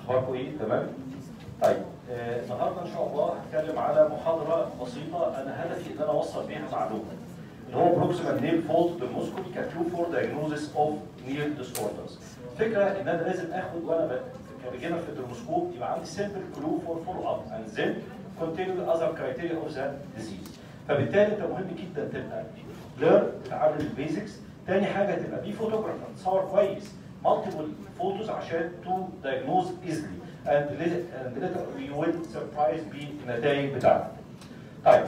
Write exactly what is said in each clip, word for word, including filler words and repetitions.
اخباركم ايه؟ تمام؟ طيب آه النهارده ان شاء الله هتكلم على محاضره بسيطه انا هدفي ان انا اوصل بيها معلومه اللي هو proximal nail fold dermoscopy كتو فور diagnosis of nail disorders. الفكره ان انا لازم اخد وانا كبيجنر في الدرموسكوب يبقى عندي simple clue for follow up and then continue the other criteria of the disease. فبالتالي انت مهم جدا تبقى ليرن تتعلم البيزكس. تاني حاجه تبقى بي فوتوجرافر تصور كويس multiple photos عشان to diagnose easily and later you will surprise بالنتائج بتاعتك. طيب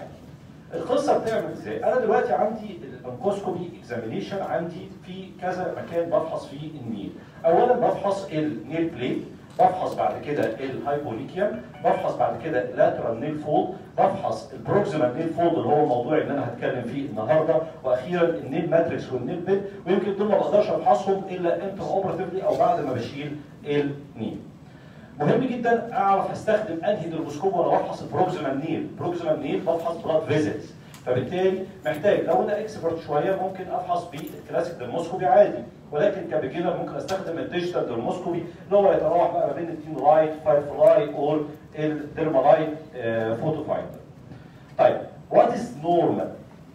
القصه بتعمل ازاي؟ انا دلوقتي عندي الانكوسكوبي اكزامينيشن عندي في كذا مكان بفحص فيه النيل. اولا بفحص النيل بليت، بفحص بعد كده الهايبونيكيوم، بفحص بعد كده اللاترال نيل فولد، بفحص البروكسيمال نيل فولد اللي هو الموضوع اللي انا هتكلم فيه النهارده، واخيرا النيل ماتريكس والنيل بيد، ويمكن دول ما بقدرش افحصهم الا انتر اوبراتيفلي او بعد ما بشيل النيل. مهم جدا اعرف استخدم انهي درموسكوب وانا بفحص البروكسيمال نيل، البروكسيمال نيل بفحص بلاد فيزلز، فبالتالي محتاج لو انا اكسبرت شويه ممكن افحص بالكلاسيك درموسكوبي عادي، ولكن كبيجنر ممكن استخدم الديجيتال درموسكوبي اللي هو يتراوح بقى ما بين التين لايت، فايف لايت اور الديرما لايت فوتو فايندر. طيب وات از نورمال؟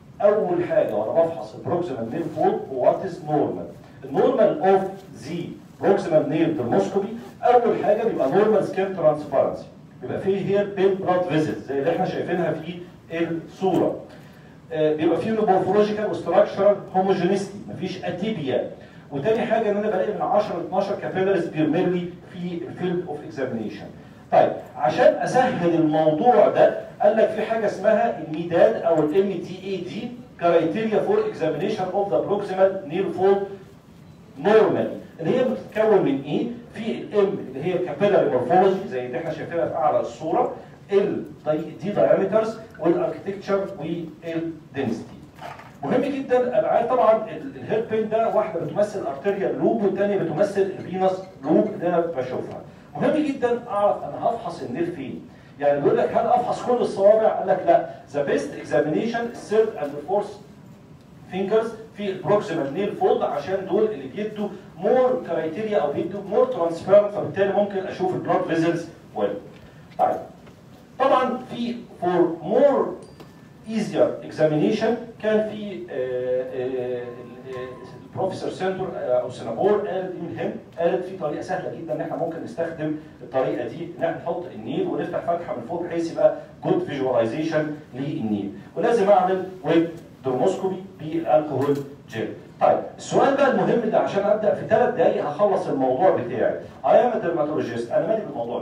اول حاجه وانا بفحص البروكسيمال نيل فولد وات از نورمال؟ النورمال اوف ذا بروكسيمال نيل درموسكوبي اول حاجه بيبقى نورمال سكين ترانسبيرنسي، بيبقى فيه هي بين بلاد فيزلز زي اللي احنا شايفينها في الصوره. بيبقى فيه مورفولوجيكال وستراكشرال هوموجينيستي، مفيش اتيبيا. وتاني حاجه ان انا بلاقي من عشرة ل اتناشر كابيلاريز بيرمر لي في الفيلد اوف اكزامينيشن. طيب عشان اسهل الموضوع ده قال لك في حاجه اسمها الميداد او الام تي اي دي كرايتيريا فور اكزامينيشن اوف ذا بروكسيمال نيل فولد نورمالي، اللي هي بتتكون من ايه؟ في الام اللي هي كابيلاري مورفولوجي زي اللي احنا شايفينها في اعلى الصوره، ال دي دايمترز والاركتكتشر والدنسيتي. مهم جدا ابقى عارف طبعا الهيد بين ده واحده بتمثل الارتيريال لوب والثانيه بتمثل الفينس لوب اللي انا بشوفها. مهم جدا اعرف انا هفحص النيل فين. يعني بيقول لك هل افحص كل الصوابع؟ قال لك لا، ذا بيست اكزامينيشن الثيرد اند فورث فينجرز في البروكسيمال نيل فولد عشان دول اللي بيدوا مور كرايتيريا او بيدوا مور ترانسفيرنت، فبالتالي ممكن اشوف البلاد فيزلز ويل. طيب طبعا في فور مور ايزير اكزامينيشن كان في البروفيسور سنتور او سنابور قالت من هنا قالت في طريقه سهله جدا ان احنا ممكن نستخدم الطريقه دي ان احنا نحط النيل ونفتح فتحه من فوق بحيث يبقى جود فيجواليزيشن للنيل، ولازم اعمل ويب درموسكوبي بالالكوهول جيل. طيب السؤال بقى المهم ده عشان ابدا في ثلاث دقائق هخلص الموضوع بتاعي. اي ام ديرماتولوجيست، انا مالي بالموضوع ده.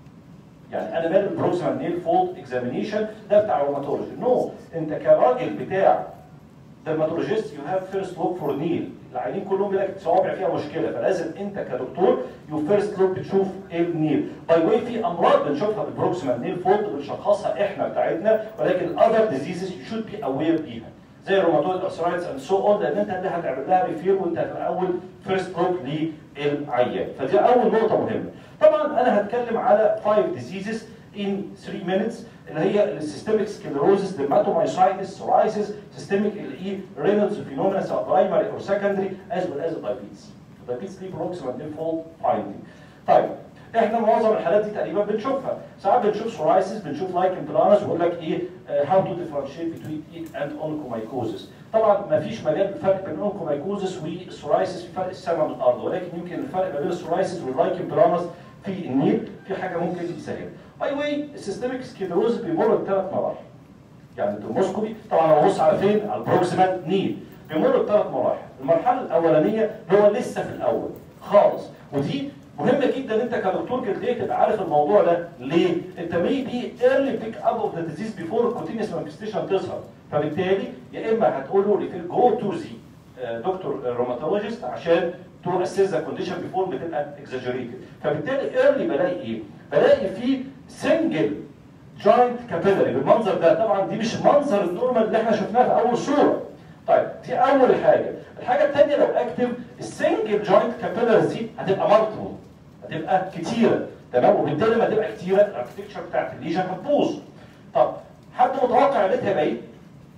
يعني انا مالي بالبروكسيمال نيل فولد اكزامينيشن ده بتاع روماتولوجي. نو no. انت كراجل بتاع درماتولوجيست يو هاف فيرست لوك فور نيل، العيانين كلهم بيقول لك صوابع فيها مشكله، فلازم انت كدكتور يو فيرست لوك بتشوف النيل. باي واي في امراض بنشوفها بالبروكسيمال نيل فولد بنشخصها احنا بتاعتنا، ولكن اذر ديزيزز يو شود بي اوير بيها زي الروماتويد ارثرايتس اند سو اون، لان انت اللي هتعمل لها ريفير وانت في الاول فيرست لوك للعيان، فدي اول نقطه مهمه. طبعا انا هتكلم على خمسة ديزيزز in three minutes اللي هي السيستميك سكليروزس، dermatomyositis, psoriasis, systemic الاي رينالز فينومينا سواء برايمري او سكندري as well as الدايابيتس. الدايابيتس دي بروكسيمال نيل فولد فايندينج. طيب احنا معظم الحالات دي تقريبا بنشوفها، ساعات بنشوف psoriasis بنشوف لايكن بلانس ويقول لك ايه how to differentiate between it and onychomycosis. طبعا ما فيش مجال الفرق بين اونكومايكوزس والسورايسيس في فرق السماء من الارض، ولكن يمكن الفرق ما بين السورايسيس واللايكن بلانس في النيل في حاجه ممكن يسهل. باي واي السيستميك سكليروز بيمر بثلاث مراحل. يعني الدرموسكوبي طبعا انا ببص على فين؟ على البروكسيمال نيل، بيمر بثلاث مراحل. المرحله الاولانيه اللي هو لسه في الاول خالص، ودي مهمه جدا انت كدكتور جلديه تبقى عارف الموضوع ده. ليه؟ انت ميبي ايرلي بيك اب اوف ذا ديزيز بيفور الكونتينيوس مانيفستيشن تظهر، فبالتالي يا اما هتقول له ريفير جو تو ذا دكتور روماتولوجيست عشان تو اسيس ذا كونديشن بيفور بتبقى اكزاجريتد، فبالتالي ايرلي بلاقي ايه؟ بلاقي فيه سنجل جوينت كابيلاري بالمنظر ده. طبعا دي مش المنظر النورمال اللي احنا شفناه في اول صوره. طيب دي اول حاجه. الحاجه الثانيه لو اكتف السنجل جوينت كابيلاريز دي هتبقى مالتيبل، هتبقى كتيره، تمام؟ وبالتالي لما تبقى كتيره الاركتكتشر بتاعت الليجن هتبوظ. طب حد متوقع ريتها يبقى ايه؟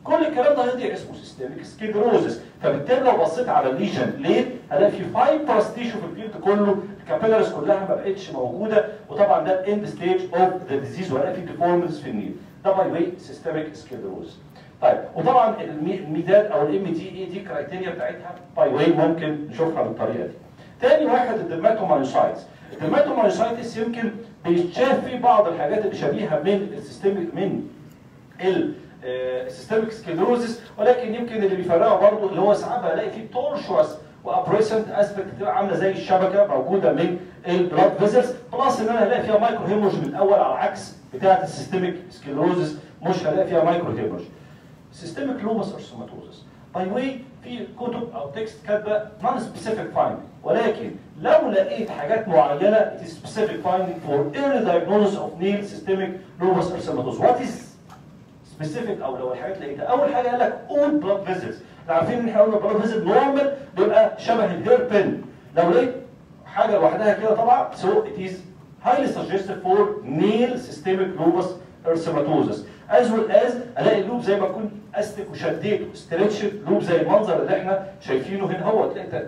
كل الكلام ده هيضيع اسمه سيستميك سكليروزس. فبالتالي لو بصيت على الليجن ليه هلاقي في فايبرس تيشو في الجلد كله، الكابيلاريز كلها ما بقتش موجوده، وطبعا ده الاند ستيج اوف ذا ديزيز وهلاقي في ديفورمز في النيل. ده باي واي سيستميك سكليروزس. طيب وطبعا الميداد او الام دي اي دي كرايتيريا بتاعتها باي واي ممكن نشوفها بالطريقه دي. تاني واحد الدرماتومايوسايتس. الدرماتومايوسايتس يمكن بيتشاف فيه بعض الحاجات اللي شبيهه من السيستميك من السيستميك سكليروزس، ولكن يمكن اللي بيفرقها برضه اللي هو ساعات بلاقي فيه تورشوس وابريسنت اسبكت بتبقى عامله زي الشبكه موجوده من البلاد فيزلز، بلس ان انا هلاقي فيها مايكرو هيمورج من الاول على عكس بتاعه السيستميك سكليروزس مش هلاقي فيها مايكرو هيمورج. سيستميك لوبس ارثروماتوزس باي واي في كتب او تكست كاتبه نون سبيسيفيك فايندنج، ولكن لو لقيت حاجات معينه it is specific finding for early diagnosis of nail systemic lupus erythematosus. What is specific او لو الحاجات لقيتها؟ اول حاجه قال لك all blood vessels. احنا عارفين ان احنا قلنا blood vessel نورمال بيبقى شبه الهير بين. لو لقيت حاجه لوحدها كده طبعا so it is highly suggestive for nail systemic lupus erythematosus. as well as الاقي اللوب زي ما اكون استك وشديته ستريتشد لوب زي المنظر اللي احنا شايفينه هنا اهو. تلاقي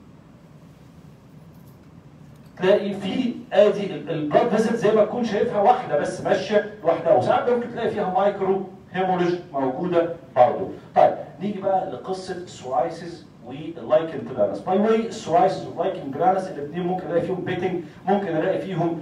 تلاقي في ادي البلاد فيزل زي ما تكون شايفها واحده بس ماشيه لوحدها، وساعات ممكن تلاقي فيها مايكرو هيموريج موجوده برضه. طيب نيجي بقى لقصه السورايسيس واللايكن بلانس. باي واي السورايسيس واللايكن بلانس الاثنين ممكن الاقي فيهم بيتنج، ممكن الاقي فيهم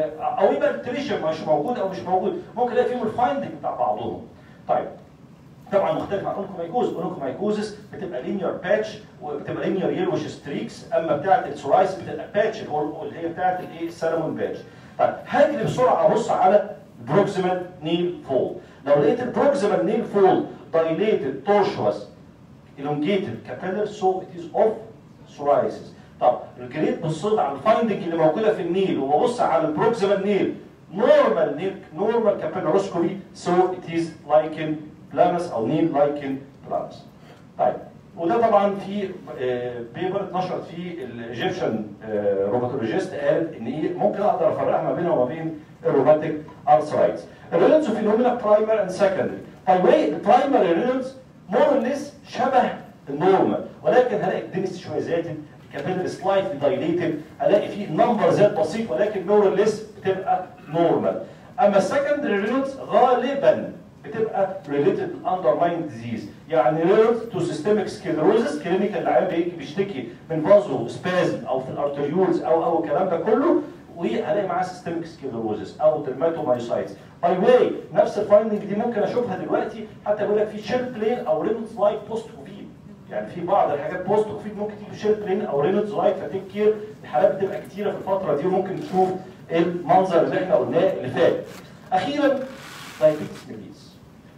او يبقى التريشن مش موجود او مش موجود، ممكن الاقي فيهم الفايندنج بتاع بعضهم. طيب طبعا مختلف عن اونكومايكوز، اونكومايكوزس بتبقى لينير باتش وبتبقى لينير يلوش ستريكس، اما بتاعه السورايسيس بتبقى باتش اللي هي بتاعه الايه السلمون باتش. طيب هاجري بسرعه ابص على بروكسيمال نيل فول. لو لقيت البروكسيمال نيل فول dilated tortuous elongated capillary so it is of psoriasis. طب الجريد بصيت على الفايندنج اللي موجوده في النيل وببص على البروكسيمال نيل normal نيل normal capillaroscopy so it is lichen planus او نيل lichen planus. طيب وده طبعا في بيبر اتنشرت فيه الايجيبشن روماتولوجيست قالت ان ايه ممكن اقدر افرقها ما بينها وما بين الروماتيك ارثرايتس. الريلنز فينومينا برايمر اند سكندري. باي واي البرايمري ريلنز مور اور ليس شبه النورمال، ولكن هلاقي الدنس شويه زادت، الكابيلاري سلايتلي دايليتد، هلاقي فيه نمبر زاد بسيط ولكن مور اور ليس بتبقى نورمال. اما السكندري ريلنز غالبا بتبقى ريليتد اندرلاين ديزيز، يعني ريلت تو سيستميك سكليروزس كلينيكال اللي عيان بيجي بيشتكي من فازو سبازم او في الارتريولز او او الكلام ده كله، وهلاقي معاه سيستميك سكليروزس او درماتومايوسايتس. باي واي نفس الفايندنج دي ممكن اشوفها دلوقتي، حتى بيقول لك في شيل بلين او رينوتس لايك بوست كوفيد، يعني في بعض الحاجات بوست كوفيد ممكن تيجي شيل بلين او رينوتس لايك، فتيك كير الحالات بتبقى كتيره في الفتره دي وممكن تشوف المنظر اللي احنا قلناه اللي فات. اخيرا دايابيتس ميليتس.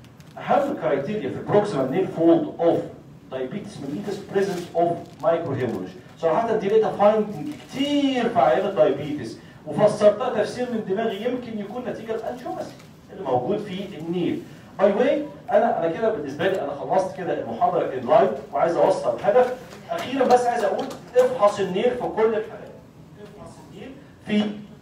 اهم كرايتيريا في البروكسيمال نيل فولد اوف دايابيتس ميليتس بريزنس اوف مايكرو هيموريج. صراحه دي لقيتها فايندنج كتير في عيان الدايابيتس وفسرتها تفسير من دماغي يمكن يكون نتيجه الانشوماسي اللي موجود في النيل. باي واي انا انا كده بالنسبه لي انا خلصت كده المحاضره اللايف وعايز اوصل هدف. اخيرا بس عايز اقول افحص النيل في كل الحالات. افحص النيل في